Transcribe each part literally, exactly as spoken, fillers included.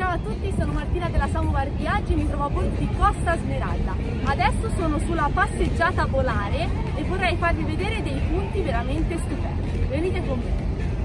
Ciao a tutti, sono Martina della Samovar Viaggi e mi trovo a bordo di Costa Smeralda. Adesso sono sulla passeggiata polare e vorrei farvi vedere dei punti veramente stupendi. Venite con me.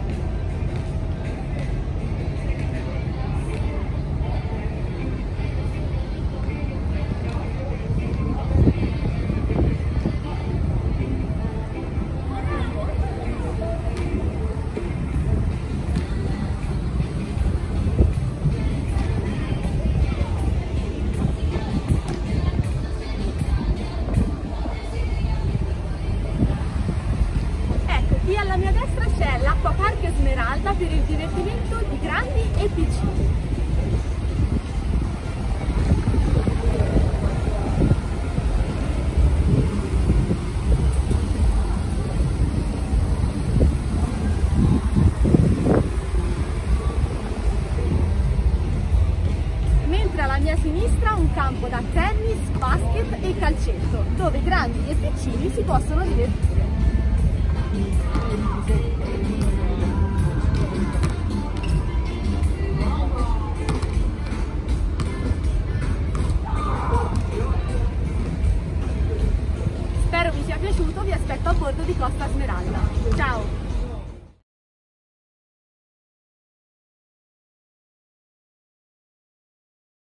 Qui alla mia destra c'è l'Acquapark Smeralda per il divertimento di grandi e piccini. Mentre alla mia sinistra un campo da tennis, basket e calcetto, dove grandi e piccini si possono divertire. Spero vi sia piaciuto, vi aspetto a bordo di Costa Smeralda. Ciao!